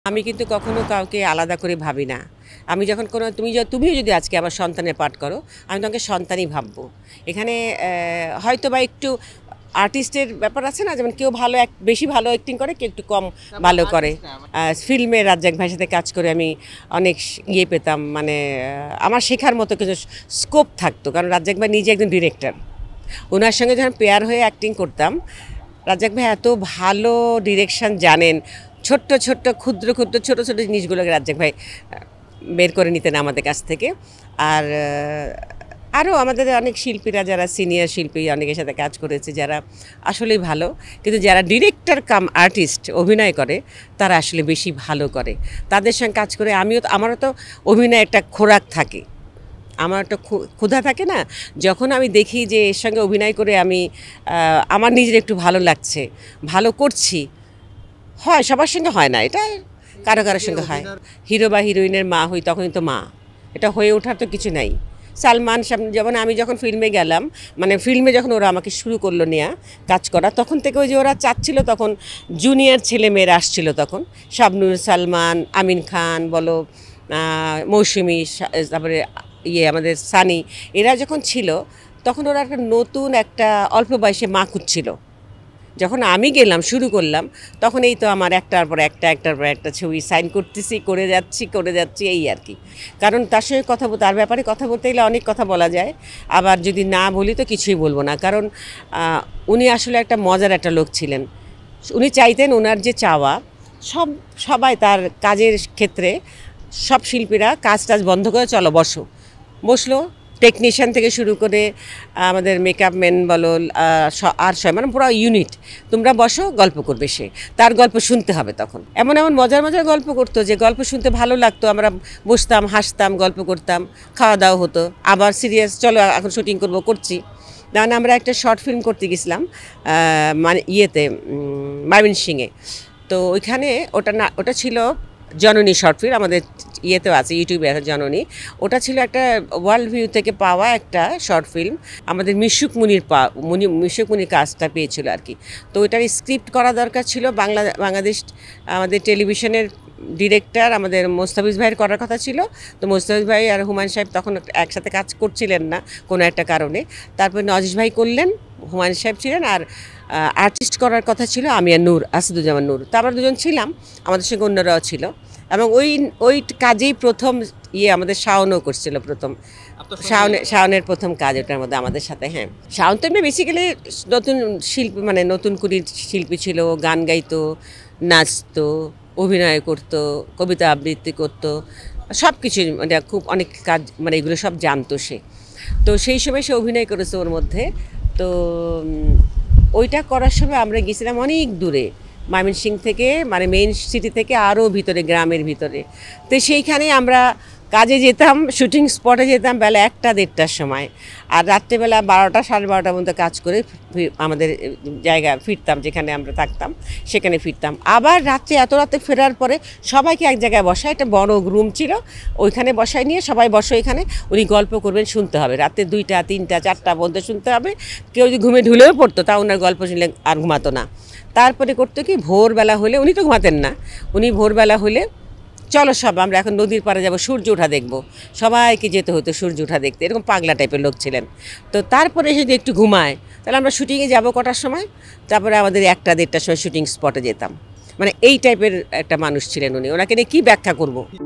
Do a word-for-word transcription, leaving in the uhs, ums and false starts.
আমি কিন্তু কখনো কাউকে আলাদা করে ভাবি না। আমি যখন কোনো তুমি য তুমিও যদি আজকে আমার সন্তানের পাঠ করো, আমি তোমাকে সন্তানই ভাববো। এখানে হয়তোবা একটু আর্টিস্টের ব্যাপার আছে না, যেমন কেউ ভালো এক বেশি ভালো অ্যাক্টিং করে, কেউ একটু কম ভালো করে। ফিল্মে রাজ্জাক ভাইয়ের সাথে কাজ করে আমি অনেক ইয়ে পেতাম, মানে আমার শেখার মতো কিছু স্কোপ থাকতো, কারণ রাজ্জাক ভাই নিজে একজন ডিরেক্টর। ওনার সঙ্গে যখন পেয়ার হয়ে অ্যাক্টিং করতাম, রাজ্জাক ভাই এত ভালো ডিরেকশন জানেন, ছোট্ট ছোট্ট ক্ষুদ্র ক্ষুদ্র ছোটো ছোটো জিনিসগুলোকে রাজ্জাক ভাই বের করে নিতেন আমাদের কাছ থেকে। আর আরও আমাদের অনেক শিল্পীরা যারা সিনিয়র শিল্পী অনেকের সাথে কাজ করেছে, যারা আসলেই ভালো, কিন্তু যারা ডিরেক্টর কাম আর্টিস্ট অভিনয় করে তারা আসলে বেশি ভালো করে। তাদের সঙ্গে কাজ করে আমিও, আমারও তো অভিনয় একটা খোরাক থাকে, আমার একটা ক্ষুধা থাকে না। যখন আমি দেখি যে এর সঙ্গে অভিনয় করে আমি আমার নিজের একটু ভালো লাগছে, ভালো করছি, হয় সবার সঙ্গে হয় না, এটা কারো কারোর সঙ্গে হয়। হিরো বা হিরোইনের মা হই, তখনই তো মা, এটা হয়ে ওঠার তো কিছু নাই। সালমান সামনে যেমন আমি যখন ফিল্মে গেলাম, মানে ফিল্মে যখন ওরা আমাকে শুরু করলো নেয়া কাজ করা, তখন থেকে ওই যে ওরা চাচ্ছিল, তখন জুনিয়র ছেলে মেয়েরা আসছিল, তখন শাবনুর, সালমান, আমিন খান বলো, মৌসুমি, তারপরে ইয়ে আমাদের সানি, এরা যখন ছিল তখন ওরা একটা নতুন একটা অল্প বয়সে মা খুঁজছিল। যখন আমি গেলাম শুরু করলাম, তখন এই তো আমার একটার পর একটা একটার পর একটা ছবি সাইন করতেছি, করে যাচ্ছি করে যাচ্ছি এই আর কি। কারণ তার সঙ্গে কথা বলতে, তার ব্যাপারে কথা বলতে গেলে অনেক কথা বলা যায়, আবার যদি না বলি তো কিছুই বলবো না। কারণ উনি আসলে একটা মজার একটা লোক ছিলেন। উনি চাইতেন ওনার যে চাওয়া, সব সবাই তার কাজের ক্ষেত্রে সব শিল্পীরা কাজ টাজ বন্ধ করে চলো বসো, বসলো। টেকনিশিয়ান থেকে শুরু করে আমাদের মেকআপ ম্যান বলো, আর সবাই মানে পুরো ইউনিট, তোমরা বসো, গল্প করবে সে, তার গল্প শুনতে হবে। তখন এমন এমন মজার মজার গল্প করতো যে গল্প শুনতে ভালো লাগতো, আমরা বসতাম, হাসতাম, গল্প করতাম, খাওয়া দাওয়া হতো। আবার সিরিয়াস, চলো এখন শুটিং করবো, করছি। যেমন আমরা একটা শর্ট ফিল্ম করতে গেছিলাম মানে ইয়েতে ময়মনসিংহে, তো ওইখানে ওটা না, ওটা ছিল জননী শর্ট ফিল্ম, আমাদের ইয়েতেও আছে, ইউটিউবে আছে জননী। ওটা ছিল একটা ওয়ার্ল্ড ভিউ থেকে পাওয়া একটা শর্ট ফিল্ম, আমাদের মিশুক মুনির পা মুনি মিশুক মুনির কাজটা পেয়েছিল আর কি। তো ওইটার স্ক্রিপ্ট করা দরকার ছিল, বাংলা বাংলাদেশ আমাদের টেলিভিশনের ডিরেক্টর আমাদের মোস্তাফিজ ভাইয়ের করার কথা ছিল। তো মোস্তাফিজ ভাই আর হুমায়ুন সাহেব তখন একসাথে কাজ করছিলেন না কোনো একটা কারণে, তারপরে নজিজ ভাই করলেন, হুমায়ুন সাহেব ছিলেন, আর আর্টিস্ট করার কথা ছিল আমি আর নূর, আসাদুজ্জামান নূর। তো আমরা দুজন ছিলাম, আমাদের সঙ্গে অন্যরাও ছিল। এবং ওই ওই কাজেই প্রথম ইয়ে আমাদের শাওনও করছিল, প্রথম শাওনের শাওনের প্রথম কাজ ওটার মধ্যে আমাদের সাথে। হ্যাঁ, শাওন তো এমনি বেসিক্যালি নতুন শিল্পী, মানে নতুন কুড়ির শিল্পী ছিল, গান গাইতো, নাচতো, অভিনয় করতো, কবিতা আবৃত্তি করতো, সব কিছু, মানে খুব অনেক কাজ, মানে এগুলো সব জানতো সে। তো সেই সময় সে অভিনয় করেছে ওর মধ্যে। তো ওইটা করার সময় আমরা গেছিলাম অনেক দূরে, ময়মনসিংহ থেকে, মানে মেইন সিটি থেকে আরও ভিতরে, গ্রামের ভিতরে। তো সেইখানে আমরা কাজে যেতাম, শুটিং স্পটে যেতাম বেলা একটা দেড়টার সময়, আর রাত্রেবেলা বারোটা সাড়ে বারোটার মধ্যে কাজ করে আমাদের জায়গা ফিরতাম, যেখানে আমরা থাকতাম সেখানে ফিরতাম। আবার রাত্রে এত রাতে ফেরার পরে সবাইকে এক জায়গায় বসায়, একটা বড় রুম ছিল, ওইখানে বসায় নিয়ে সবাই বসো এখানে, উনি গল্প করবেন, শুনতে হবে, রাতে দুইটা তিনটা চারটা পর্যন্ত শুনতে হবে। কেউ যদি ঘুমে ঢুলেও পড়তো, তা ওনার গল্প শুনলে আর ঘুমাতো না। তারপরে করতো কি, ভোরবেলা হলে, উনি তো ঘুমাতেন না, উনি ভোরবেলা হলে চলো সব আমরা এখন নদীর পাড়ে যাবো, সূর্য ওঠা দেখবো, সবাইকে যেতে হতো সূর্য ওঠা দেখতে, এরকম পাগলা টাইপের লোক ছিলেন। তো তারপরে যদি একটু ঘুমায়, তাহলে আমরা শুটিংয়ে যাবো কটার সময়, তারপরে আমাদের একটা দেড়টার সময় শুটিং স্পটে যেতাম। মানে এই টাইপের একটা মানুষ ছিলেন উনি, ওনাকে নিয়ে কী ব্যাখ্যা করবো।